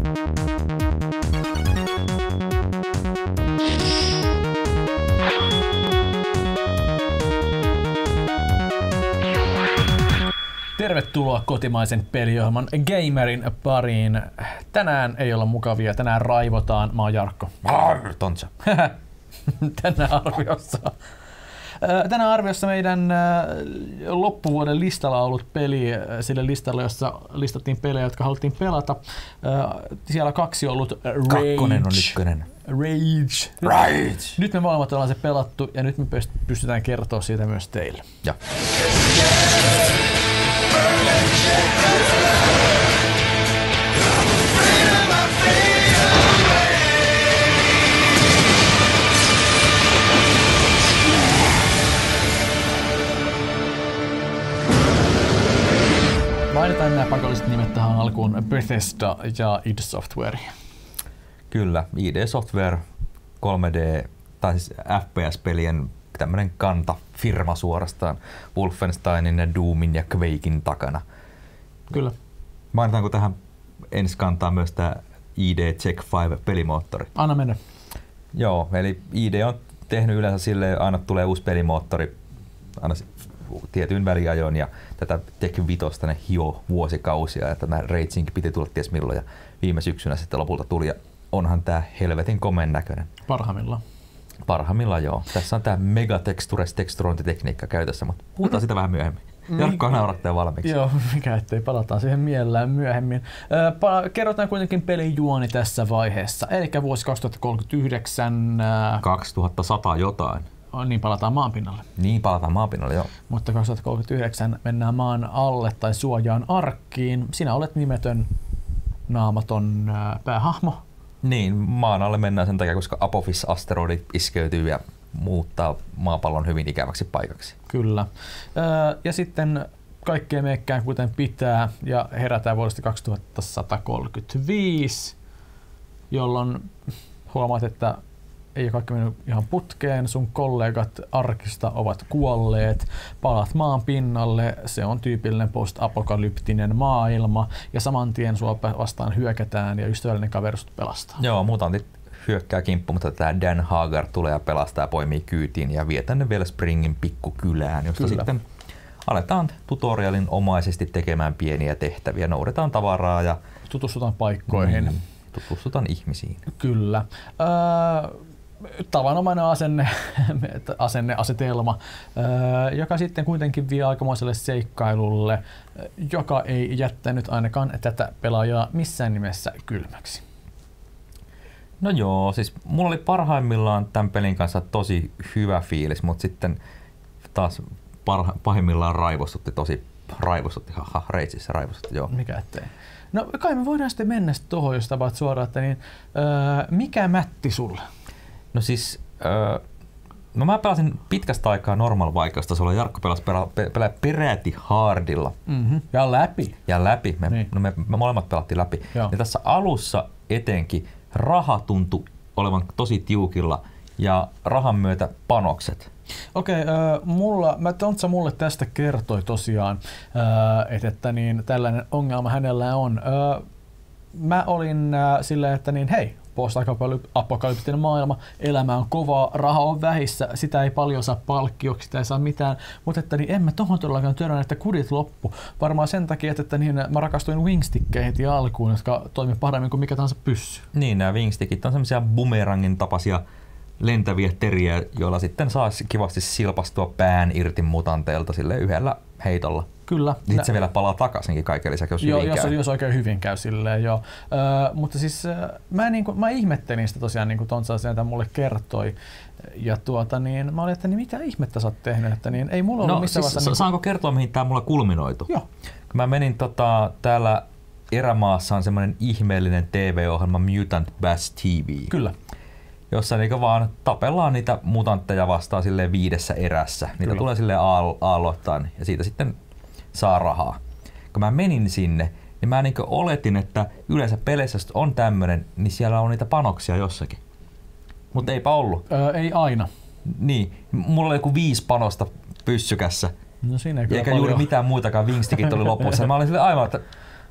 Tervetuloa kotimaisen peliohjelman Gamerin pariin. Tänään ei olla mukavia, tänään raivotaan. Mä oon Jarkko. Tontsa. Tänään arviossa meidän loppuvuoden listalla ollut peli, sille listalla, jossa listattiin pelejä, jotka haluttiin pelata. Siellä 2 on ollut Rage. 2 on ykkönen. Rage. Nyt me molemmat ollaan se pelattu ja nyt me pystytään kertoa siitä myös teille. Ja. Mainitaan nämä pakolliset nimet tähän alkuun: Bethesda ja id Software. Kyllä, id Software 3D, tai siis FPS-pelien tämmönen kantafirma suorastaan Wolfensteinin ja Doomin ja Quakein takana. Kyllä. Mainitaanko tähän ensi kantaa myös tämä id Check 5 pelimoottori? Anna mennä. Joo, eli id on tehnyt yleensä silleen, aina tulee uusi pelimoottori aina tietyin väliajoin, ja tätä Tech 5 ne hio vuosikausia, ja tämä Raging piti tulla ties milloin, ja viime syksynä sitten lopulta tuli, ja onhan tää helvetin komen näköinen. Parhaimmillaan joo. Tässä on tää Megatextures teksturointitekniikka käytössä, mutta puhutaan sitä vähän myöhemmin. Jarkko naurattaa valmiiksi. Joo, mikä ettei, palataan siihen mielellään myöhemmin. Kerrotaan kuitenkin pelin juoni tässä vaiheessa, eli vuosi 2039. 2100 jotain. Niin palataan maanpinnalle. Niin palataan maanpinnalle, joo. Mutta 2039 mennään maan alle tai suojaan arkkiin. Sinä olet nimetön, naamaton päähahmo. Niin, maan alle mennään sen takia, koska Apophis-asteroidi iskeytyy ja muuttaa maapallon hyvin ikäväksi paikaksi. Kyllä. Ja sitten kaikkea meikkään kuten pitää ja herätään vuodesta 2135, jolloin huomaat, että ei ole kaikki mennyt ihan putkeen, sun kollegat arkista ovat kuolleet, palat maan pinnalle, se on tyypillinen post-apokalyptinen maailma ja saman tien sua vastaan hyökätään ja ystävällinen kaveri sut pelastaa. Joo, mutantit hyökkää kimppu, mutta tämä Dan Hagar tulee ja pelastaa ja poimii kyytiin ja vie tänne vielä Springin pikkukylään, josta Kyllä. sitten aletaan tutorialin omaisesti tekemään pieniä tehtäviä, noudetaan tavaraa ja tutustutaan paikkoihin. Tutustutaan ihmisiin. Kyllä. Tavanomainen asetelma, joka sitten kuitenkin vie aikamoiselle seikkailulle, joka ei jättänyt ainakaan tätä pelaajaa missään nimessä kylmäksi. No joo, siis mulla oli parhaimmillaan tämän pelin kanssa tosi hyvä fiilis, mutta sitten taas pahimmillaan raivostutti, Rageissa raivostutti, joo. Mikä ettei. No kai me voidaan sitten mennä tuohon, jos tapaat suoraan, että niin, mikä mätti sulle? No siis, no mä pelasin pitkästä aikaa normal vaikeustasolla, Jarkko pelasi peräti hardilla. Mm-hmm. Ja läpi. Me molemmat pelattiin läpi. Ja tässä alussa etenkin raha tuntui olevan tosi tiukilla ja rahan myötä panokset. Okei, Tontsa mulle tästä kertoi tosiaan, että niin, tällainen ongelma hänellä on. Mä olin silleen, että niin, hei, post-apokalyptinen maailma, elämä on kovaa, raha on vähissä, sitä ei paljon saa palkkioksi, sitä ei saa mitään, mutta että niin en mä tohon todellakaan törmännyt, että kudit loppu. Varmaan sen takia, että niin, mä rakastuin wingstickeihin heti alkuun, jotka toimii paremmin kuin mikä tahansa pyssy. Niin, nämä wingstickit on semmoisia bumerangin tapaisia lentäviä teriä, joilla sitten saa kivasti silpastua pään irti mutanteilta sille yhdellä heitolla. Kyllä. Sitten se vielä palaa takaisinkin kaiken lisäksi, jos hyvin käy. Jos oikein hyvin käy silleen, joo. Mutta siis mä ihmettelin sitä tosiaan, niin kuin Tontsa sieltä mulle kertoi. Ja niin, mä olin, että niin mitä ihmettä sä oot tehnyt, että niin ei mulla ollut missään vaiheessa... Saanko kertoa, mihin tää mulla kulminoitu? Joo. Kun mä menin täällä erämaassa on semmoinen ihmeellinen TV-ohjelma Mutant Bash TV. Kyllä. Jossa niinku vaan tapellaan niitä mutantteja vastaan silleen 5 erässä. Niitä Kyllä. tulee silleen aalloittain ja siitä sitten saa rahaa. Kun mä menin sinne, niin mä niinku oletin, että yleensä peleissä on tämmönen, niin siellä on niitä panoksia jossakin. Mutta eipä ollut. Ei aina. Niin. Mulla oli joku 5 panosta pyssykässä. No siinä ei eikä paljon. Juuri mitään muitakaan, wingstickit oli lopussa. Mä olin silleen aivan, että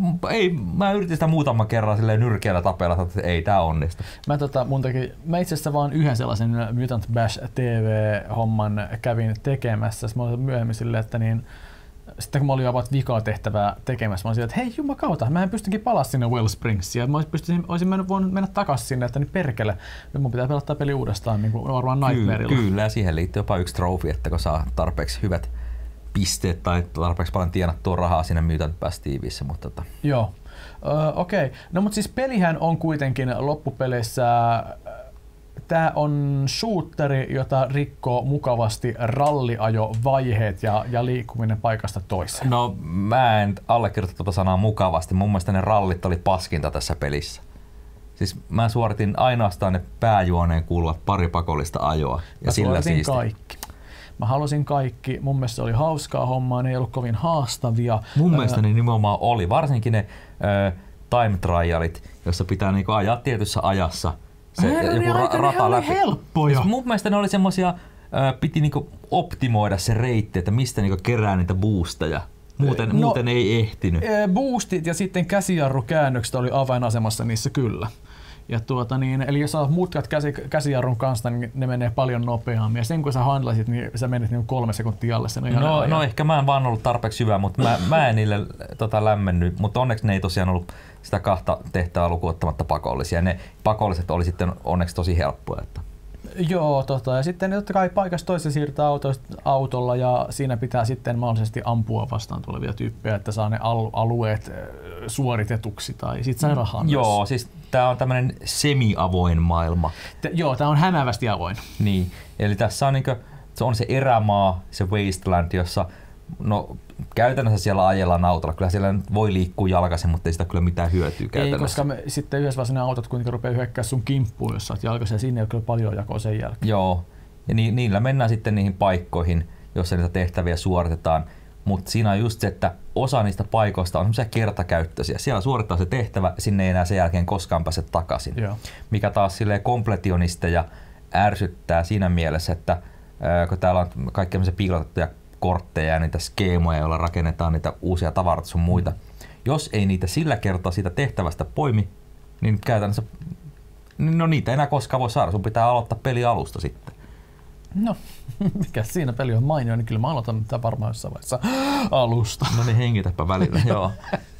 Mä yritin sitä muutaman kerran silleen nyrkeällä tapella, että ei tää onnistu. Mä itse asiassa vaan yhden sellaisen Mutant Bash TV-homman kävin tekemässä. Mä olin myöhemmin silleen, että niin, sitten kun mä olin about vikaa tehtävää tekemässä, mä olin silleen, että hei jumakauta, mä en pystykin palaa sinne Wellspringsiin. Olisin voinut mennä takaisin sinne, että niin perkele, nyt mun pitää pelata peli uudestaan, niin kuin varmaan Nightmareilla. Kyllä, ja siihen liittyy jopa yksi trofi, että kun saa tarpeeksi hyvät pisteet tai tarpeeksi paljon tienattua rahaa siinä Mutant Bash TV:ssä, mutta Joo. Okei. No mutta siis pelihän on kuitenkin loppupeleissä, tää on shooteri, jota rikkoo mukavasti ralliajovaiheet ja liikkuminen paikasta toiseen. No mä en allekirjoita tuota sanaa mukavasti, mun mielestä ne rallit oli paskinta tässä pelissä. Siis mä suoritin ainoastaan ne pääjuoneen kuuluvat pari pakollista ajoa ja sillä siisti. Mä halusin kaikki. Mun mielestä se oli hauskaa hommaa, ne ei ollut kovin haastavia. Mun mielestä ne nimenomaan oli, varsinkin ne time trialit, jossa pitää niinku ajaa tietyssä ajassa se joku rata läpi. Helppoja. Siis mun mielestä ne oli semmosia, piti niinku optimoida se reitti, että mistä niinku kerää niitä boosteja. Muuten ei ehtinyt. Boostit ja sitten käsijarrukäännökset oli avainasemassa niissä kyllä. Ja eli jos saat mutkat käsijarrun kanssa, niin ne menee paljon nopeammin. Ja sen kun sä handlasit, niin sä menit niin 3 sekuntia alle sen. No ehkä mä en vaan ollut tarpeeksi hyvä, mutta mä en niille lämmennyt. Mutta onneksi ne ei tosiaan ollut sitä 2 tehtävää lukuun ottamatta pakollisia. Ne pakolliset oli sitten onneksi tosi helppoja. Että. Joo, ja sitten totta kai paikasta toiseen siirtää autolla ja siinä pitää sitten mahdollisesti ampua vastaan tulevia tyyppejä, että saa ne alueet suoritetuksi tai sit sai rahaa myös. Joo, siis tää on tämmönen semi-avoin maailma. Joo, tää on hämäävästi avoin. Niin, eli tässä on se on se erämaa, se wasteland, jossa käytännössä siellä ajellaan autolla. Kyllä siellä voi liikkua jalkaisin, mutta ei sitä kyllä mitään hyötyä käytännössä. Ei, koska sitten yhdessä vaiheessa ne autot kuitenkin rupeaa hyökkää sun kimppuun, jos sä oot jalkaisin, ja siinä ei ole kyllä paljon jakoa sen jälkeen. Joo, ja niillä mennään sitten niihin paikkoihin, joissa niitä tehtäviä suoritetaan. Mutta siinä on just se, että osa niistä paikoista on semmoisia kertakäyttöisiä. Siellä suorittaa se tehtävä, sinne ei enää sen jälkeen koskaan pääse takaisin. Joo. Mikä taas silleen kompletionisteja ärsyttää siinä mielessä, että kun täällä on kaikki piilotettuja kortteja ja niitä skeemoja, joilla rakennetaan niitä uusia tavaroita sun muita. Jos ei niitä sillä kertaa siitä tehtävästä poimi, niin käytännössä niitä ei enää koskaan voi saada. Sun pitää aloittaa peli alusta sitten. No, mikä siinä peli on mainio, niin kyllä mä aloitan tätä varmaan jossain vaiheessa alusta. No niin, hengitäpä välillä, joo.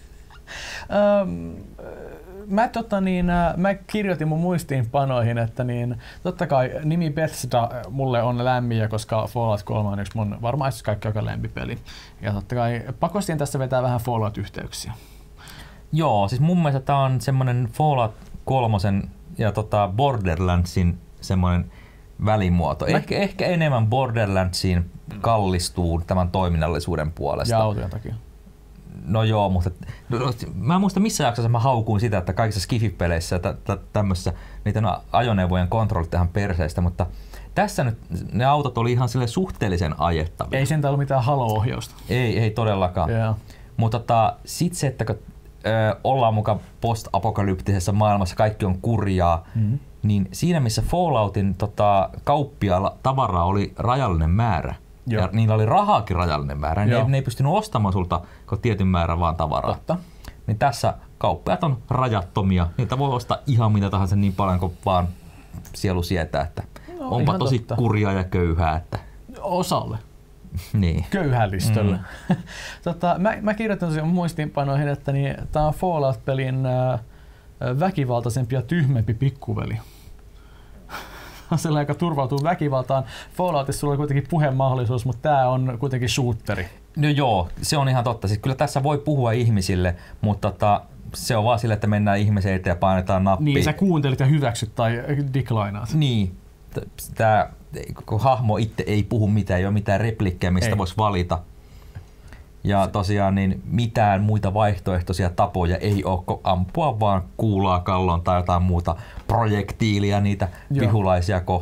Mä kirjoitin mun muistiinpanoihin, että totta kai nimi Bethesda mulle on lämmiä, koska Fallout 3 on yksi mun varmaan kaikki joka lempipeli. Ja totta kai pakostiin tässä vetää vähän Fallout-yhteyksiä. Joo, siis mun mielestä tää on semmonen Fallout 3 ja Borderlandsin semmonen välimuoto. Ehkä enemmän Borderlandsiin kallistuu tämän toiminnallisuuden puolesta. Ja autojen takia. No joo, mutta mä en muista missä jaksossa mä haukuin sitä, että kaikissa skifipeleissä ja tämmöisissä niiden ajoneuvojen kontrollit ihan perseistä, mutta tässä nyt ne autot oli ihan sille suhteellisen ajettavia. Ei sen ollut mitään halo-ohjausta. Ei todellakaan. Yeah. Mutta sit se, että kun ollaan mukaan post-apokalyptisessa maailmassa, kaikki on kurjaa, niin siinä missä Falloutin kauppiaalla tavaraa oli rajallinen määrä, ja niillä oli rahaakin rajallinen määrä, niin ne ei pystynyt ostamaan sulta tietyn määrän vaan tavaraa. Totta. Niin tässä kauppiaat on rajattomia, niitä voi ostaa ihan mitä tahansa niin paljon kuin vaan sielu sietää, että onpa tosi kurjaa ja köyhää. Että. Osalle. Niin. Köyhälistölle. Mä kirjoitan tosiaan muistiinpanoihin, että tämä on Fallout-pelin väkivaltaisempi ja tyhmempi pikkuveli. Sellainen, joka turvautuu väkivaltaan. Falloutissa sulla on kuitenkin puhemahdollisuus, mutta tämä on kuitenkin shooteri. No joo, se on ihan totta. Siis kyllä tässä voi puhua ihmisille, mutta se on vaan sille, että mennään ihmisen eteen ja painetaan nappia. Niin, sä kuuntelit ja hyväksyt tai declinaat. Niin. Kun hahmo itse ei puhu mitään, ei ole mitään replikkejä, mistä voisi valita. Ja tosiaan niin mitään muita vaihtoehtoisia tapoja ei ole ampua vaan kuulaa kallon tai jotain muuta projektiilia niitä vihulaisia kohti.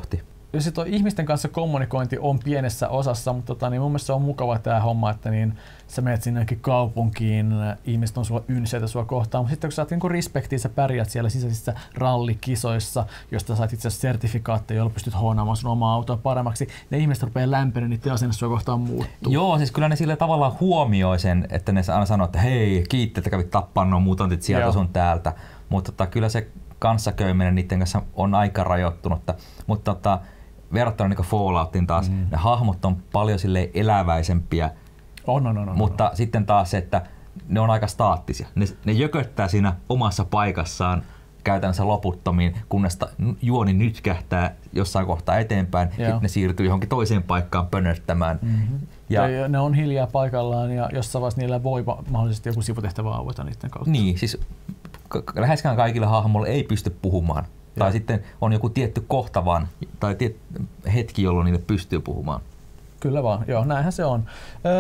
ja sit ihmisten kanssa kommunikointi on pienessä osassa, mutta niin mun mielestä se on mukava tää homma, että niin sä menet sinnekin kaupunkiin, ihmiset on sua ynseitä sua kohtaan, mutta sitten kun sä saat niinku respektiä, sä pärjät siellä sisäisissä rallikisoissa, josta saat itse asiassa sertifikaatteja, joilla pystyt hoonaamaan sun omaa autoa paremmaksi, ne ihmiset rupeaa lämpenemään, niiden asenne sua kohtaan muuttuu. Joo, siis kyllä ne sillä tavalla huomioi sen, että ne aina sanoo, että hei, kiitti, että kävit tappaan nuo mutantit sieltä sun täältä, mutta kyllä se kanssaköyminen niiden kanssa on aika rajoittunutta, mutta verrattuna niin Falloutin taas, ne hahmot on paljon silleen eläväisempiä, mutta sitten taas se, että ne on aika staattisia. Ne jököttää siinä omassa paikassaan käytännössä loputtomiin, kunnes juoni nytkähtää jossain kohtaa eteenpäin, sitten ne siirtyy johonkin toiseen paikkaan pönöttämään. Ja ne on hiljaa paikallaan ja jossain vaiheessa niillä voi mahdollisesti joku sivutehtävä aueta niiden kautta. Niin, siis läheskään kaikilla hahmoilla ei pysty puhumaan. Tai sitten on joku tietty kohta vaan, tai hetki, jolloin niille pystyy puhumaan. Kyllä vaan, joo, näinhän se on.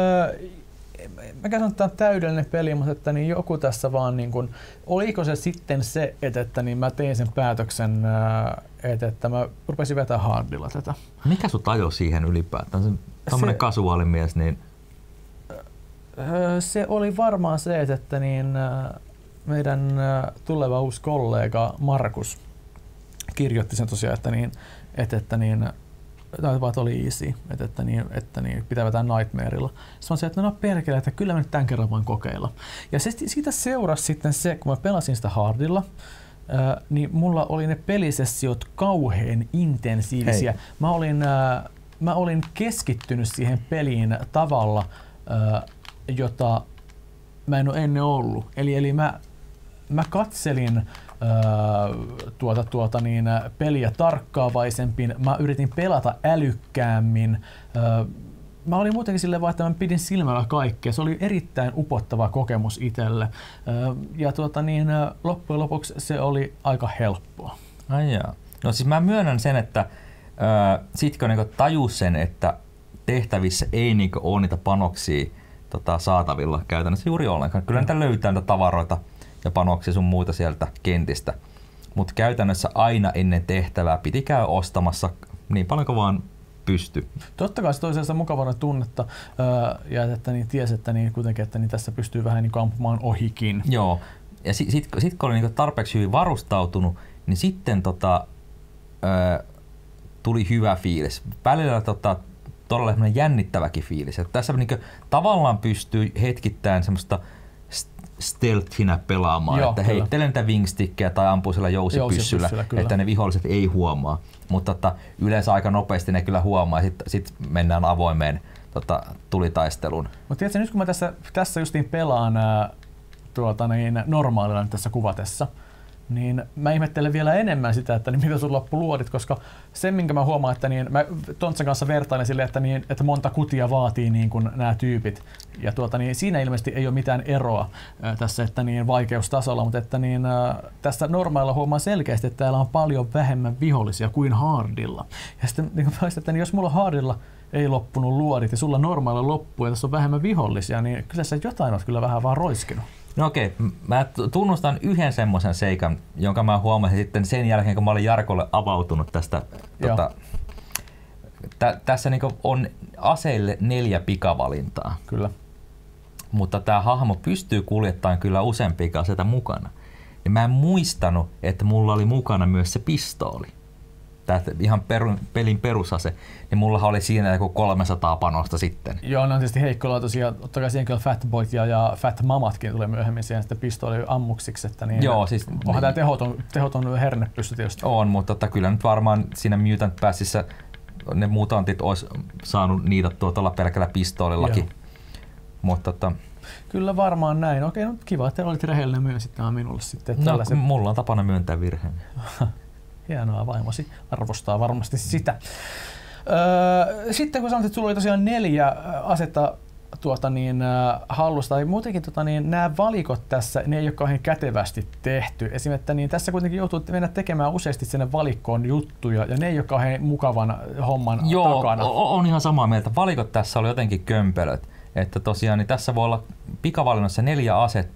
Mä sanon, että tämä on täydellinen peli, mutta että niin joku tässä vaan, niin kun, oliko se sitten se, että niin mä tein sen päätöksen, että mä rupesin vetää hardilla tätä. Mikä sut ajoi siihen ylipäätään? Tämmöinen kasuaalimies, niin... Se oli varmaan se, että niin, meidän tuleva uusi kollega Markus kirjoitti sen tosiaan, että Nightmare oli easy, että pitää vetää Nightmarella. Se on se, että no perkele, että kyllä mä nyt tämän kerran voin kokeilla. Ja siitä seurasi sitten se, kun mä pelasin sitä hardilla, niin mulla oli ne pelisessiot kauhean intensiivisiä. Mä olin keskittynyt siihen peliin tavalla, jota mä en ole ennen ollut. Eli mä katselin peliä tarkkaavaisempin, mä yritin pelata älykkäämmin. Mä olin muutenkin silleen vaan, että mä pidin silmällä kaikkea. Se oli erittäin upottava kokemus itselle. Ja loppujen lopuksi se oli aika helppoa. Ai jaa. No siis mä myönnän sen, että sit kun tajus sen, että tehtävissä ei ole niitä panoksia saatavilla käytännössä juuri ollenkaan. Kyllä niitä löytää niitä tavaroita ja panoksia sun muita sieltä kentistä. Mutta käytännössä aina ennen tehtävää piti käydä ostamassa niin paljon kuin vaan pysty. Totta kai se toi sellaista mukavana tunnetta ja että niin tiesi, että niin kuitenkin, että niin tässä pystyy vähän niin ampumaan ohikin. Joo. Ja sit kun oli niin tarpeeksi hyvin varustautunut, niin sitten tuli hyvä fiilis. Välillä todella jännittäväkin fiilis. Että tässä niin tavallaan pystyy hetkittäin semmoista stealthinä pelaamaan, että heittelen niitä wingstickkejä tai ampuu sillä jousipyssyllä, että ne viholliset ei huomaa. Mutta yleensä aika nopeasti ne kyllä huomaa ja sit mennään avoimeen tulitaisteluun. Mutta tiedätkö, nyt kun mä tässä justiin pelaan normaalilla tässä kuvatessa, niin mä ihmettelen vielä enemmän sitä, että mitä sun loppuluodit, koska se, minkä mä huomaan, että mä Tontsan kanssa vertailen silleen, että monta kutia vaatii niin kuin nämä tyypit. Ja siinä ilmeisesti ei ole mitään eroa tässä vaikeustasolla, mutta että tässä normaalilla huomaa selkeästi, että täällä on paljon vähemmän vihollisia kuin hardilla. Ja sitten että jos mulla hardilla ei loppunut luodit ja sulla normaalilla loppuu ja tässä on vähemmän vihollisia, niin kyllä sä jotain oot kyllä vähän vaan roiskinut. No okei, mä tunnustan yhden semmoisen seikan, jonka mä huomasin sitten sen jälkeen, kun mä olin Jarkolle avautunut tästä. Tässä niinku on aseille 4 pikavalintaa. Kyllä. Mutta tämä hahmo pystyy kuljettamaan kyllä useampia aseita mukana. Ja mä en muistanut, että mulla oli mukana myös se pistooli. Tää ihan pelin perusase, niin mullahan oli siinä joku 300 panosta sitten. Joo, ne on tietysti heikkolaatuisia. Totta kai siihen kyllä Fatboyt ja Fat Mamatkin tulee myöhemmin siihen sitten pistooli ammuksiksi. Että niin, joo, siis onhan tämä tehoton hernepyssy tietysti. On, mutta kyllä nyt varmaan siinä Mutant Passissa ne mutantit olisi saanut niitattua tuolla pelkällä pistoolillakin. Mutta kyllä varmaan näin. Okei, no kiva, että olit rehellinen myönsit tämä minulle sitten. No, mulla on tapana myöntää virheen. Hienoa, vaimosi arvostaa varmasti sitä. Sitten kun sanoit, että sulla oli tosiaan 4 asetta hallusta, tai muutenkin nämä valikot tässä, ne ei ole kauhean kätevästi tehty. Esimerkiksi tässä kuitenkin joutuu mennä tekemään useasti sinne valikkoon juttuja, ja ne ei ole kauhean mukavan homman takana. Joo, on ihan samaa mieltä. Valikot tässä oli jotenkin kömpelöt. Että tosiaan niin tässä voi olla pikavalinnassa 4 asetta,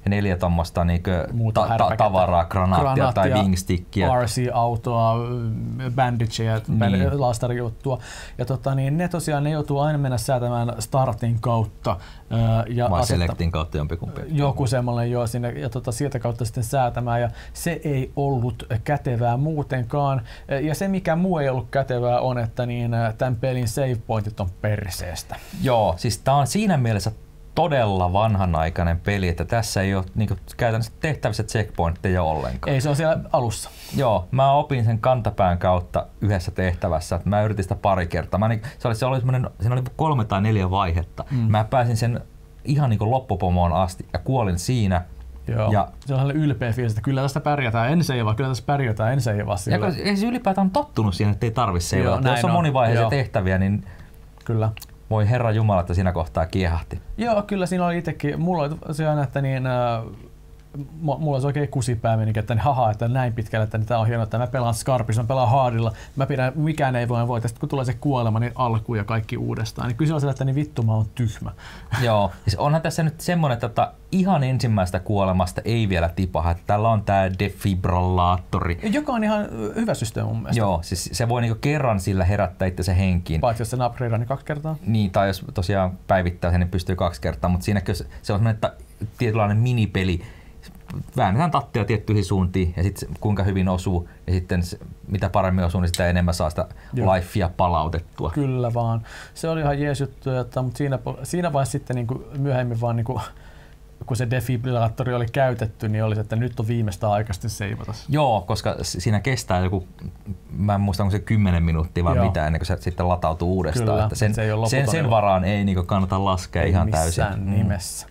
ja 4 tommoista niinku tavaraa, granaattia tai wingstickia. RC-autoa, bandageja, lastarijuttua. Ja ne tosiaan ne joutuu aina mennä säätämään startin kautta. Vai selectin kautta jompikumpi. Joku semmoinen joo sinne ja sieltä kautta sitten säätämään ja se ei ollut kätevää muutenkaan. Ja se mikä muu ei ollut kätevää on, että tämän pelin save pointit on perseestä. Joo, siis tää on siinä mielessä todella vanhanaikainen peli, että tässä ei ole niinku käytännössä tehtävissä checkpointteja ollenkaan. Ei, se on siellä alussa. Joo, mä opin sen kantapään kautta yhdessä tehtävässä. Mä yritin sitä pari kertaa. Siinä oli 3 tai 4 vaihetta. Mä pääsin sen ihan niinku loppupomoon asti ja kuolin siinä. Joo. Ja se on sellainen ylpeä fiilis, että kyllä tästä pärjätään, en seivaa, kyllä tässä pärjätään, en seivaa. Ja se ylipäätään on tottunut siihen, että ei tarvitse seivata. Jos on monivaiheisia tehtäviä, niin kyllä. Voi herra jumala, että siinä kohtaa kiehahti. Joo, kyllä siinä oli itsekin. Mulla oli tosiaan, että mulla olisi oikein kusipää menikin, että haha, että näin pitkälle, että tää on hienoa, että mä pelaan Scarpissa, mä pelaan hardilla, mikään ei voi voittaa. Sitten kun tulee se kuolema, niin alku ja kaikki uudestaan. Niin kyllä se on että vittu mä oon tyhmä. Joo, siis onhan tässä nyt semmonen, että ihan ensimmäistä kuolemasta ei vielä tipaha. Tällä on tää defibrillaattori. Joka on ihan hyvä systeemi mun mielestä. Joo, siis se voi niinku kerran sillä herättää itse se henkiin. Paitsi jos sen upgradeaa, niin 2 kertaa. Niin, tai jos tosiaan päivittää sen, niin pystyy 2 kertaa. Mutta siinäkin se on semmoinen, että tietynlainen minipeli. Väännetään tattia tiettyihin suuntiin ja sitten kuinka hyvin osuu ja sitten mitä paremmin osuu, niin sitä enemmän saa sitä lifea palautettua. Kyllä vaan. Se oli ihan jees juttu, mutta siinä vaiheessa sitten niin myöhemmin vaan niin kun se defibrillaattori oli käytetty, niin oli, että nyt on viimeistä aikaisesti seivata. Joo, koska siinä kestää joku, mä en muista onko se 10 minuuttia vai mitä, ennen kuin se sitten latautuu uudestaan. Kyllä, että sen varaan ei niin kannata laskea ei ihan täysin. Missään nimessä.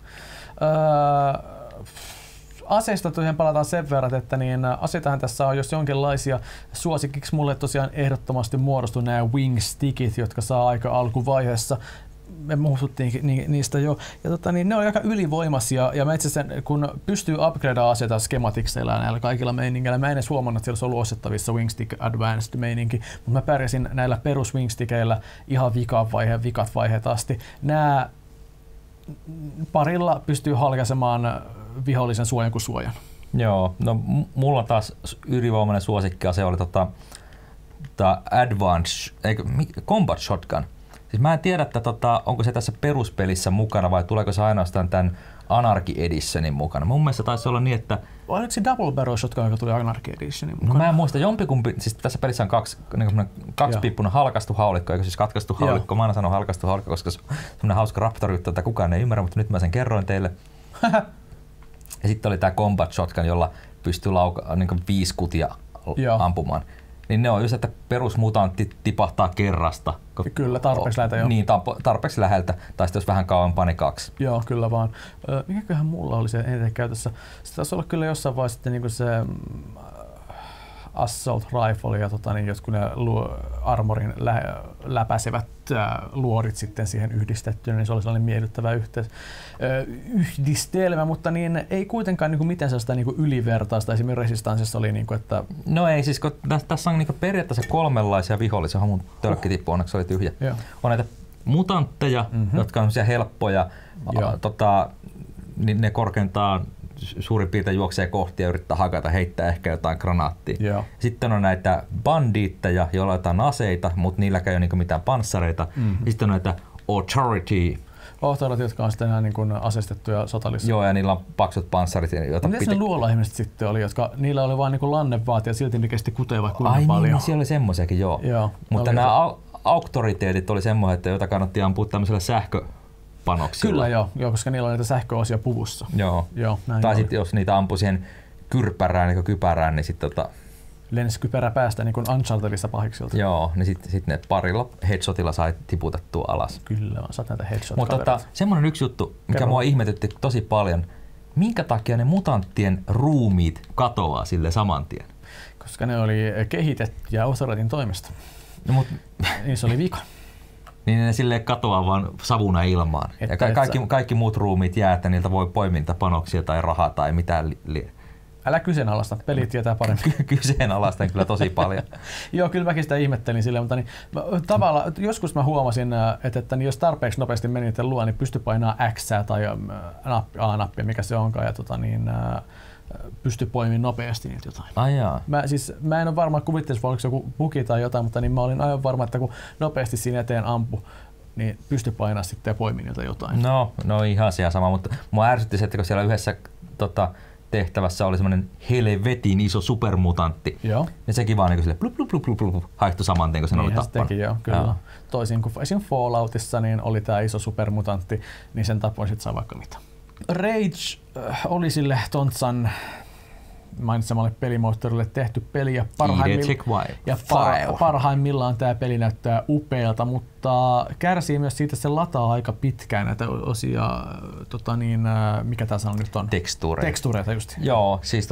Aseista tosiaan palataan sen verran, että aseitahan tässä on jos jonkinlaisia. Suosikkiksi mulle tosiaan ehdottomasti muodostui nämä wingstickit, jotka saa aika alkuvaiheessa. Me muistuttiin niistä jo. Ja ne on aika ylivoimaisia ja mä itse asiassa kun pystyy upgradeamaan aseita schematikseilla ja näillä kaikilla meiningeillä, mä en edes huomannut, että siellä olisi ollut ostettavissa Wingstick Advanced meininki, mutta mä pärjäsin näillä perus Wingstickeillä ihan vikat vaiheet asti. Nämä parilla pystyy halkaisemaan vihollisen suojan kuin suojan. Joo, no mulla taas ylivoimainen suosikki se oli Combat Shotgun. Siis mä en tiedä, että onko se tässä peruspelissä mukana vai tuleeko se ainoastaan tämän Anarchy Editionin mukana. Mun mielestä taisi olla niin, että oliko se Double Barrel Shotgun, joka tuli Anarchy Editionin mukana? No mä en muista, jompikumpi, siis tässä pelissä on kaksipiippunen halkaistu haulikko, eikö siis katkaistu haulikko. Mä aina sanon halkaistu haulikko, koska se on semmoinen hauska Raptor-juttu, että kukaan ei ymmärrä, mutta nyt mä sen kerroin teille. Ja sitten oli tää Combat Shotgun, jolla pystyy 5 kutia ampumaan. Niin ne on just, että perusmutantti tipahtaa kerrasta. Kyllä, tarpeeksi läheltä jo. Niin, tarpeeksi läheltä. Tai sitten jos vähän kauempaa, niin 2. Joo, kyllä vaan. Mikäköhän mulla oli se eniten käytössä? Se taisi olla kyllä jossain vaiheessa sitten niin se Assault Rifle ja jotkut ne armorin läpäisevät luodit sitten siihen yhdistettynä, niin se oli sellainen miellyttävä yhdistelmä, mutta niin ei kuitenkaan niin mitään sellaista niin ylivertaista. Esimerkiksi Resistanssissa oli, niin kuin, että no ei, siis kun tässä on niin periaatteessa 3 vihollisia, mun tölkki tippui, onneksi oli tyhjä. Joo. On näitä mutantteja, jotka on helppoja, niin ne korkeintaan suurin piirtein juoksee kohti ja yrittää hakata, heittää ehkä jotain granaattia. Joo. Sitten on näitä bandiitteja, joilla on jotain aseita, mutta niilläkään ei ole niinku mitään panssareita. Sitten on näitä authority, jotka on sitten niin asestettuja sotallisia. Joo, ja niillä on paksut panssarit. Miten ne luola-ihmiset sitten oli, jotka niillä oli vain niin lannevaat ja silti ne kesti kutea vaikka kuinka paljon? Niin, siellä oli semmoisiakin, joo. Mutta nämä auktoriteetit oli semmoiset, joita kannatti ampua tämmöisellä sähköpanoksilla. Kyllä joo, koska niillä on niitä sähköosia puvussa. Joo. Tai sitten jos niitä ampui siihen kyrpärään, niin kypärään, niin sitten lensi kypärä päästä niin kuin Unchartedissa pahiksilta. Joo, niin sitten ne parilla headshotilla sai tiputettua alas. Kyllä, saat näitä headshot-kavereita. Mutta semmoinen yksi juttu, mikä mua ihmetytti tosi paljon, minkä takia ne mutanttien ruumiit katoaa sille saman tien? Koska ne oli kehitetty ja Authoritin toimesta. No, niin se oli vika. Niin ne silleen katoaa vaan savuna ilmaan. Ja kaikki muut ruumiit jää, että niiltä voi poiminta panoksia tai rahaa tai mitään Älä kyseenalaista, peli tietää paremmin. Kyseenalaistan kyllä tosi paljon. Joo, kyllä mäkin sitä ihmettelin silleen, mutta niin, tavallaan joskus mä huomasin, että jos tarpeeksi nopeasti meni niiden luo, niin pystyi painamaan X tai A-nappia, mikä se onkaan, ja pystyi poimimaan nopeasti niitä jotain. Mä en ole varma, kuvittelis oliko se joku bugi tai jotain, mutta niin mä olin aivan varma, että kun nopeasti siinä eteen ampu, niin pystyi painamaan sitten ja poimimaan jotain. No ihan siellä sama, mutta mua ärsytti se, että kun siellä yhdessä tehtävässä oli semmoinen helvetin iso supermutantti, niin sekin vaan niin sille blup blup blup blup haihtui saman tien, kun sen oli tappanut. Teki, joo, kyllä. Toisin kuin esimerkiksi Falloutissa niin oli tää iso supermutantti, niin sen tapoin sit saa vaikka mitä. Rage oli sille Tontsan mainitsemalle pelimoottorille tehty peli ja parhaimmillaan tämä peli näyttää upealta, mutta kärsii myös siitä, että se lataa aika pitkään näitä osia, mikä tämä sana nyt on? Tekstuureita just. Joo, siis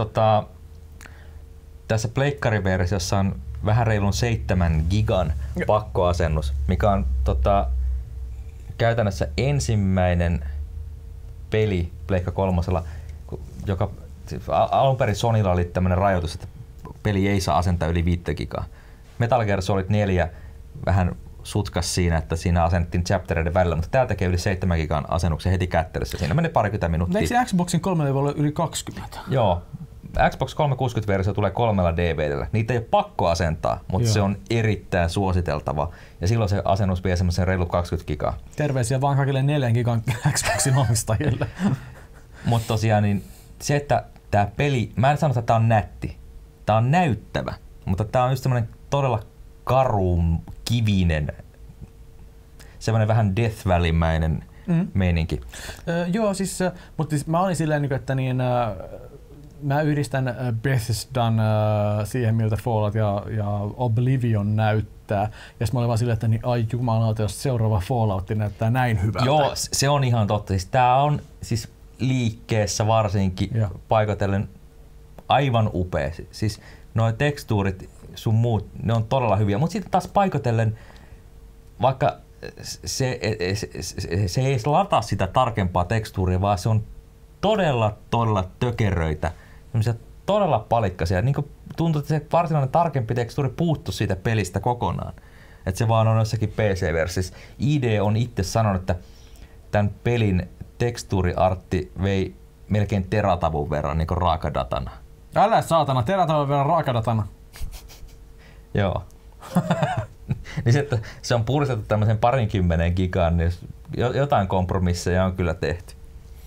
tässä pleikkariversiossa on vähän reilun 7 gigan pakkoasennus, mikä on käytännössä ensimmäinen peli Pleikka 3:lla, joka alun perin Sonylla oli tämmöinen rajoitus, että peli ei saa asentaa yli 5 gigaa. Metal Gear Solid 4 vähän sutkas siinä, että siinä asennettiin chaptereiden välillä, mutta tää tekee yli 7 gigan asennuksen heti kättelyssä. Siinä menee parikymmentä minuuttia. Eikö Xboxin 3 voi olla yli 20? Joo. Xbox 360-versio tulee 3 DVD:llä. Niitä ei ole pakko asentaa, mutta se on erittäin suositeltava. Ja silloin se asennus vie semmoisen reilu 20 gigaa. Terveisiä vaan kaikille 4 gigan Xboxin omistajille. Mutta tosiaan niin se, että tää peli, mä en sano, että tää on nätti. Tää on näyttävä, mutta tää on just semmonen todella kivinen, semmonen vähän Death Valley-mäinen meininki. Joo, siis, mutta mä olin silleen, että mä yhdistän Bethesdan siihen, miltä Fallout ja Oblivion näyttää. Ja mä olin vaan silleen, että ai jumalauta, jos seuraava Fallout näyttää näin hyvältä. Joo, se on ihan totta. Siis tää on liikkeessä varsinkin paikotellen aivan upea. Siis nuo tekstuurit sun muut, ne on todella hyviä. Mutta sitten taas paikotellen, vaikka se ei edes lataa sitä tarkempaa tekstuuria, vaan se on todella tökeröitä. Todella palikkaisia. Niin tuntuu, että se varsinainen tarkempi tekstuuri puuttuu siitä pelistä kokonaan. Että se vaan on jossakin PC-versiossa. ID on itse sanonut, että tämän pelin tekstuuriartti vei melkein teratavun verran niin raakadatana. Älä saatana, teratavun verran raakadatana. Joo. Niin että se on puristettu tämmöisen 20 gigaan, niin jotain kompromisseja on kyllä tehty.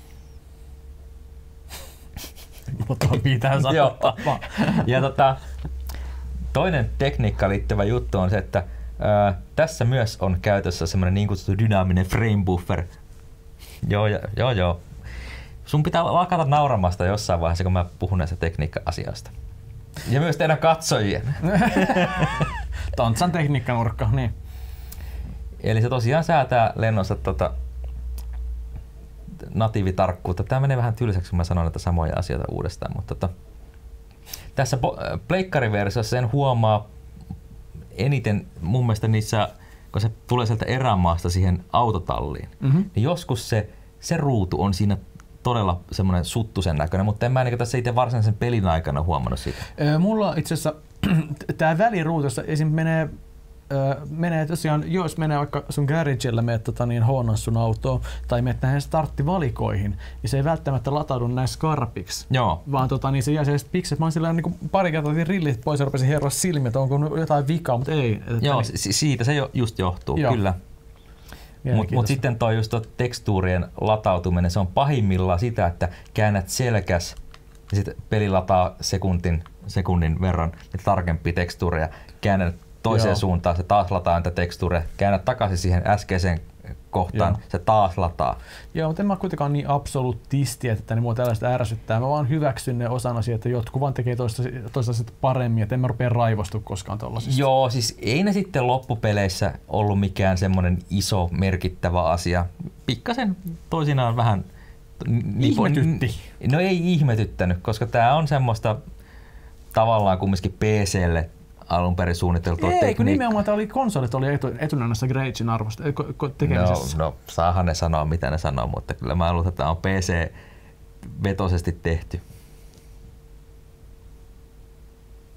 Mutta pitää sanoa. Ja toinen tekniikkaan liittyvä juttu on se, että tässä myös on käytössä semmoinen niin kutsuttu dynaaminen frame buffer. Joo. Sun pitää lakata nauramasta jossain vaiheessa, kun mä puhun näistä tekniikka-asioista. Ja myös teidän katsojien. Tontsan tekniikkanurkka, niin. Eli se tosiaan säätää lennossa natiivitarkkuutta. Tämä menee vähän tylsäksi, kun mä sanon näitä samoja asioita uudestaan, mutta tässä pleikkariversiossa sen huomaa eniten mun mielestä niissä, kun se tulee sieltä erämaasta siihen autotalliin, niin joskus se ruutu on siinä todella semmoinen suttusen näköinen, mutta en mä ainakaan tässä itse varsinaisen pelin aikana huomannut sitä. Mulla itse asiassa tää väliruutu, jossa esim. Menee tosiaan, jos menee vaikka sun garagella, meet hoonaan sun autoa tai meet näihin starttivalikoihin, niin se ei välttämättä lataudu näissä skarpiksi. Joo. Vaan niin se jää sellaiset pikset. Mä oon sillä pari kertaa rillit pois ja rupesin hieroa silmiä, että onko jotain vikaa, mutta ei. Joo, siitä se just johtuu, kyllä. Mutta sitten toi just tekstuurien latautuminen, se on pahimmillaan sitä, että käännät selkäs ja sitten peli lataa sekunnin verran tarkempia tekstuureja, käännät toiseen suuntaan, se taas lataa niitä tekstuureja, käännät takaisin siihen äskeiseen kohtaan, se taas lataa. Joo, mutta en mä kuitenkaan niin absolutisti, että ne mua tällaista ärsyttää. Mä vaan hyväksyn ne osana siitä, että jotkut vaan tekee toista paremmin, että en mä rupea raivostua koskaan tollasista. Joo, siis ei ne sitten loppupeleissä ollut mikään semmoinen iso merkittävä asia. Pikkasen toisinaan vähän ihmetytti. No ei ihmetyttänyt, koska tää on semmoista tavallaan kumminkin PC:lle alun perin suunniteltua tekniikkaa. Kun nimenomaan konsolit oli etunenässä Ragen arvosta tekemisessä. No, saahan ne sanoa mitä ne sanoo, mutta kyllä mä luulen, että tämä on PC-vetoisesti tehty.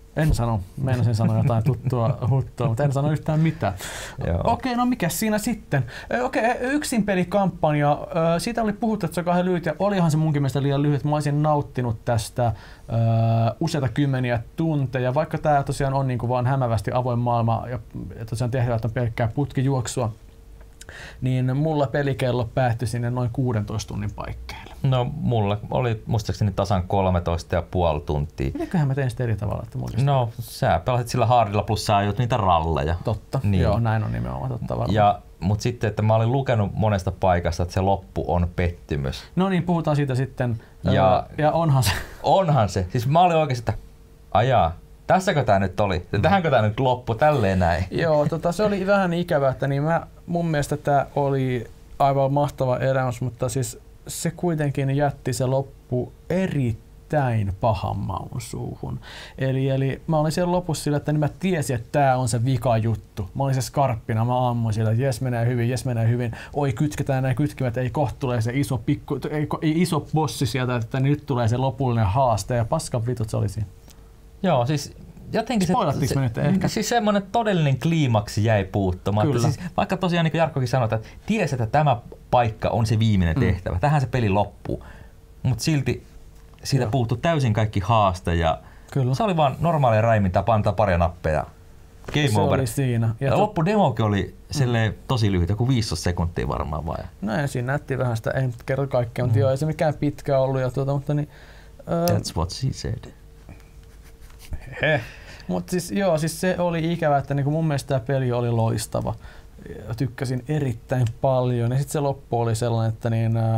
En sano. Meinasin sanoa jotain tuttua huttua, mutta en sano yhtään mitään. Okei, no mikä siinä sitten? Okei, yksin pelikampanja. Siitä oli puhuttu, että se on kauhean lyhyt ja olihan se munkin mielestä liian lyhyt. Mä olisin nauttinut tästä useita kymmeniä tunteja, vaikka tää tosiaan on niinku vaan hämävästi avoin maailma ja tosiaan tehtävät on pelkkää putkijuoksua. Niin mulla pelikello päättyi sinne noin 16 tunnin paikkeille. No mulla oli muistaakseni tasan 13,5 tuntia. Mitenköhän mä tein sitä eri tavalla? Että no sä pelasit sillä hardilla plus sä ajot niitä ralleja. Totta, niin. Joo näin on nimenomaan totta varmaan. Mutta sitten, että mä olin lukenut monesta paikasta, että se loppu on pettymys. No niin, puhutaan siitä sitten. Ja onhan se. Onhan se. Siis mä olin oikeasti, että ajaa. Tässäkö tää nyt oli? Tähänkö tää nyt loppu? Tälleen näin. Joo, se oli vähän ikävää, että niin mun mielestä tää oli aivan mahtava elämys, mutta siis se kuitenkin jätti se loppu erittäin pahan maun suuhun. Eli mä olin siellä lopussa sillä, että niin mä tiesin, että tää on se vika juttu. Mä olin se skarppina, mä ammuin sillä, että jes menee hyvin. Oi kytketään nämä kytkimet, ei kohta tulee se iso bossi sieltä, että nyt tulee se lopullinen haaste ja paskan vitut se oli siinä. Joo, siis jotenkin siis semmoinen todellinen kliimaksi jäi puuttumaan. Siis, vaikka tosiaan niin kuin Jarkkokin sanoi, että tiesi, että tämä paikka on se viimeinen tehtävä. Tähän se peli loppuu. Mutta silti siitä puuttui täysin kaikki haaste ja se oli vaan normaalia raimintaa, pantaa paria nappeja. Game over. Oli siinä. Ja loppudemokin oli tosi lyhyt, joku 15 sekuntia varmaan vai? No ja siinä näytti vähän sitä, ei kerro kaikkea, mutta ei se mikään pitkä ollut. Ja mutta niin, that's what she said. Mutta siis se oli ikävä, että niinku mun mielestä tämä peli oli loistava. Tykkäsin erittäin paljon ja sitten se loppu oli sellainen, että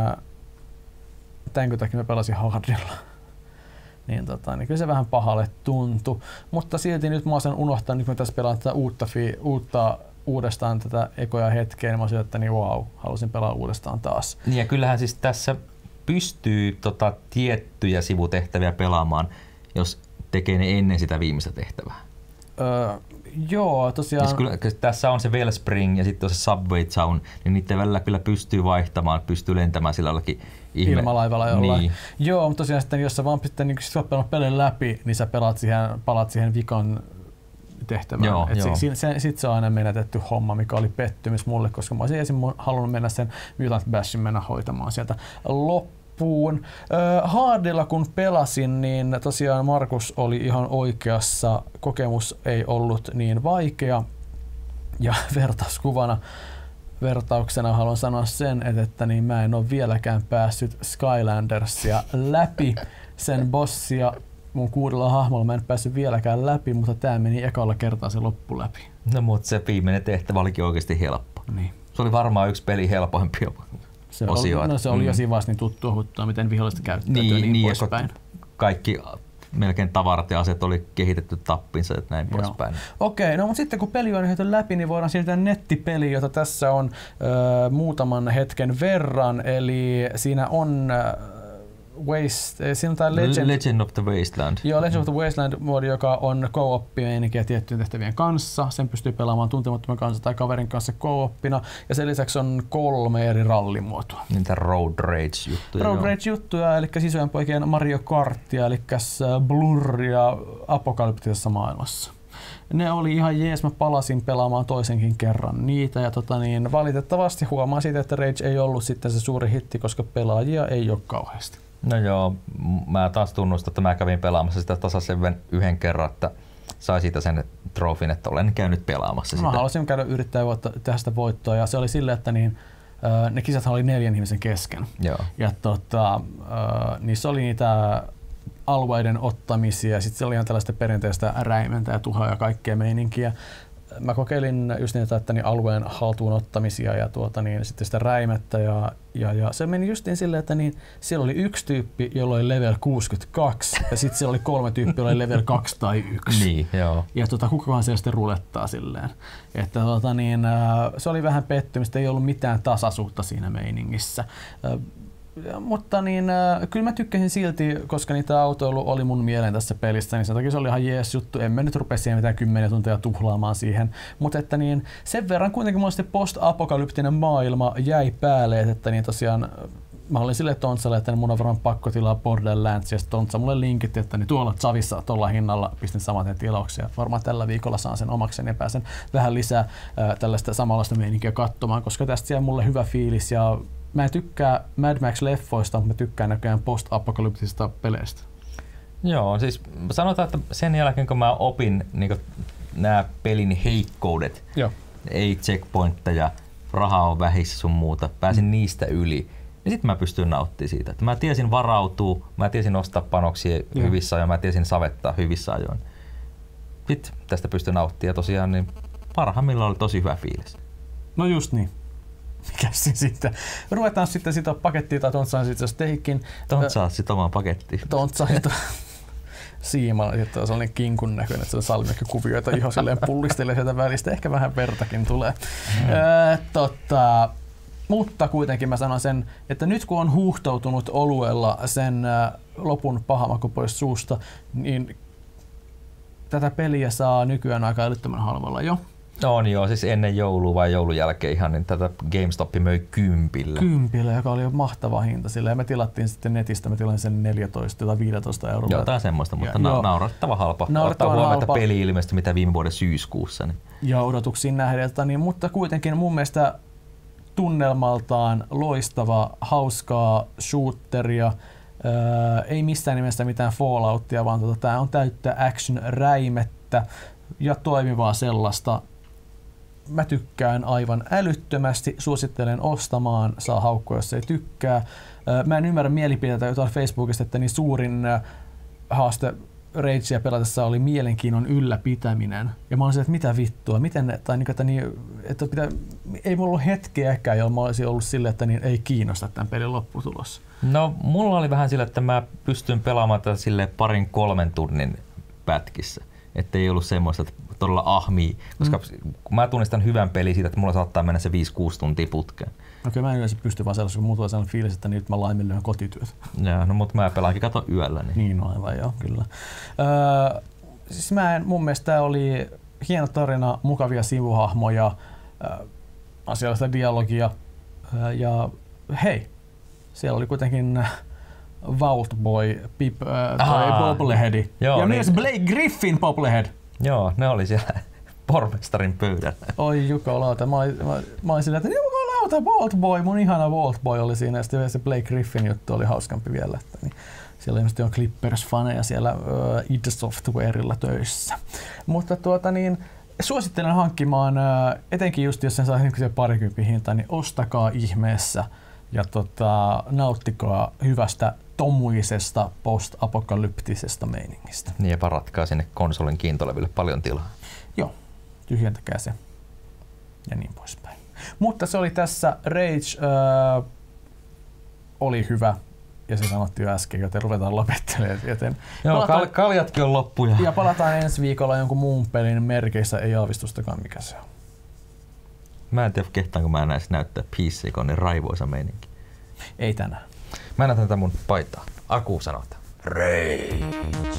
tänkö takia mä pelasin hardilla. Niin kyllä se vähän pahalle tuntui, mutta silti nyt mä oon sen unohtanut, nyt kun tässä pelaan tätä uudestaan tätä ekoja hetkeä, niin mä oon että niin wow, halusin pelaa uudestaan taas. Niin ja kyllähän siis tässä pystyy tiettyjä sivutehtäviä pelaamaan, jos tekee ne ennen sitä viimeistä tehtävää. Joo, tosiaan. Siis kyllä, tässä on se Wellspring ja sitten on se Subway Town, niin niiden välillä kyllä pystyy vaihtamaan, pystyy lentämään sillä jollakin ilmalaivalla jollain. Niin. Joo, mutta tosiaan sitten, jos sä vaan sitten niin sä pelannut pelin läpi, niin sä palaat siihen vikan tehtävään. Sitten se on aina menetetty homma, mikä oli pettymys mulle, koska mä olisin ensin halunnut mennä sen Mutant Bashin hoitamaan sieltä loppuun. Hardilla kun pelasin, niin tosiaan Markus oli ihan oikeassa. Kokemus ei ollut niin vaikea. Ja vertauksena haluan sanoa sen, että niin mä en ole vieläkään päässyt Skylandersia läpi. Sen bossia mun 6 hahmolla mä en päässyt vieläkään läpi, mutta tää meni ekalla kertaa se loppu läpi. No mutta se viimeinen tehtävä olikin oikeasti helppo. Niin. Se oli varmaan yksi peli helpoimpia. Se oli jo siinä vaiheessa niin tuttua huttua, miten vihollista käyttäytyy niin poispäin. Kaikki melkein tavarat ja aseet oli kehitetty tappinsa ja näin poispäin. Okei, no mutta sitten kun peli on hyöty läpi, niin voidaan siirtyä nettipeliin, jota tässä on muutaman hetken verran. Eli siinä on Legend of the Wasteland. Joo, Legend of the Wasteland-moodi, joka on co-op-meininkiä tiettyjen tehtävien kanssa. Sen pystyy pelaamaan tuntemattoman kanssa tai kaverin kanssa co-opina. Ja sen lisäksi on 3 eri rallimuotoa. Niitä Road Rage-juttuja. Road Rage-juttuja, eli isojen poikien Mario Kartia, eli Blurria apokalyptisessa maailmassa. Ne oli ihan jees, mä palasin pelaamaan toisenkin kerran niitä ja valitettavasti huomaan siitä, että Rage ei ollut sitten se suuri hitti, koska pelaajia ei ole kauheasti. No joo, mä taas tunnustan, että mä kävin pelaamassa sitä tasaisen yhden kerran, että sai siitä sen trofin, että olen käynyt pelaamassa sitä. Mä haluaisin käydä yrittää tehdä sitä voittoa ja se oli silleen, että ne kisathan oli 4 ihmisen kesken. Joo. Ja niissä oli niitä alueiden ottamisia ja sitten se oli ihan tällaista perinteistä räimentä ja tuhoa ja kaikkea meininkiä. Mä kokeilin just niitä alueen haltuun ottamisia ja sitten sitä räimettä ja se meni just niin silleen, että siellä oli 1 tyyppi, jolla oli level 62 ja sitten siellä oli 3 tyyppiä, jolla oli level 2 tai 1. Niin, joo. Ja kukahan siellä sitten rulettaa silleen. Että se oli vähän pettymistä, ei ollut mitään tasaisuutta siinä meiningissä. Mutta kyllä mä tykkäsin silti, koska niitä autoilu oli mun mieleen tässä pelissä, niin sen takia se oli ihan jees juttu. En mä nyt rupea siihen mitään 10 tuntia tuhlaamaan siihen. Mutta että sen verran kuitenkin mulla post-apokalyptinen maailma jäi päälle, että tosiaan mä olin sille Tontsalle, että mun on varmaan pakko tilaa Borderlands, ja Tontsa mulle linkitti, että niin tuolla Zavissa tuolla hinnalla pistin samaten tilauksia. Varmaan tällä viikolla saan sen omakseni ja pääsen vähän lisää tällaista samanlaista meininkiä katsomaan, koska tästä jää mulle hyvä fiilis, ja mä en tykkää Mad Max-leffoista, mutta mä tykkään näköjään post-apokalyptisista peleistä. Joo, siis sanotaan, että sen jälkeen kun mä opin niin nämä pelin heikkoudet, ei checkpointteja, rahaa on vähissä sun muuta, pääsin niistä yli, niin sit mä pystyin nauttimaan siitä. Että mä tiesin varautua, mä tiesin ostaa panoksia hyvissä ajoin, mä tiesin savettaa hyvissä ajoin. Sitten tästä pystyin nauttimaan ja tosiaan niin parhaimmillaan oli tosi hyvä fiilis. No just niin. Mikäs se sitten? Ruvetaan sitten sitä pakettia, tai Tontsaan sitten teikin. Tontsaa sitten omaan pakettiin. Tontsaa sitten siimalla, että on sellainen kinkun näköinen, että se salmiakkikuvioita ihan silleen pullistelee sieltä välistä. Ehkä vähän vertakin tulee. Mutta kuitenkin mä sanon sen, että nyt kun on huuhtoutunut oluella sen lopun pahamaku pois suusta, niin tätä peliä saa nykyään aika älyttömän halvalla jo. On joo, siis ennen joulua vai joulun jälkeen ihan, niin tätä GameStop möi 10. 10, joka oli jo mahtava hinta sillä. Ja me tilattiin sitten netistä, mä tilasin sen 14 tai 15 euroa. Jotain semmoista, mutta naurattava halpa. Ottaa huomioon, että peli ilmestyi mitä viime vuoden syyskuussa. Niin. Ja odotuksiin nähden, niin, mutta kuitenkin mun mielestä tunnelmaltaan loistava, hauskaa shooteria. Ei missään nimessä mitään Falloutia, vaan tää on täyttä action-räimettä ja toimivaa sellaista. Mä tykkään aivan älyttömästi, suosittelen ostamaan, saa haukkua jos ei tykkää. Mä en ymmärrä mielipiteitä jotain Facebookista, että niin suurin haaste Ragea pelatessa oli mielenkiinnon ylläpitäminen. Ja mä olisin, että mitä vittua, miten, tai niin, että ei mulla ollut hetkeäkään, jolloin mä olisin ollut silleen, että niin ei kiinnosta tämän pelin lopputulos. No mulla oli vähän sillä, että mä pystyn pelaamaan tätä silleen 2-3 tunnin pätkissä. Että ei ollut semmoista, että todella ahmii, koska kun mä tunnistan hyvän pelin siitä, että mulla saattaa mennä se 5-6 tuntia putkeen. Okei, mä en yleensä pysty vaan sellaisen, kun mulla tulee sellainen fiilis, että nyt mä laiminlyön kotityöt. Joo, no mutta mä pelaankin kato yöllä. Niin aivan joo, kyllä. Siis mun mielestä tää oli hieno tarina, mukavia sivuhahmoja, asiallista dialogia ja hei, siellä oli kuitenkin Vault Boy, Pip, Bobblehead ja myös Blake Griffin Bobblehead. Joo, ne oli siellä pormestarin pöydällä. Oi jukolauta, mä olin silleen, että jukolauta, Vault Boy, mun ihana Vault Boy oli siinä ja sitten se Blake Griffin juttu oli hauskampi vielä. Että, niin, siellä ilmeisesti on Clippers-faneja siellä id Softwarella töissä. Mutta suosittelen hankkimaan, etenkin just jos sen saa 20 hintaan, niin ostakaa ihmeessä ja nauttikaa hyvästä tomuisesta post-apokalyptisesta meiningistä. Niin ja varatkaa sinne konsolin kiintoleville paljon tilaa. Joo, tyhjentäkää se ja niin poispäin. Mutta se oli tässä. Rage oli hyvä ja se sanottiin jo äsken, joten ruvetaan lopettelemaan. Joten joo, kaljatkin on loppu. Ja palataan ensi viikolla jonkun muun pelin merkeissä, ei aavistustakaan mikä se on. Mä en tiedä kehtaanko mä näis näyttää PC, kun on niin raivoisa meininki. Ei tänään. Mä näytän tätä mun paitaa. Aku sanotaan. Rage.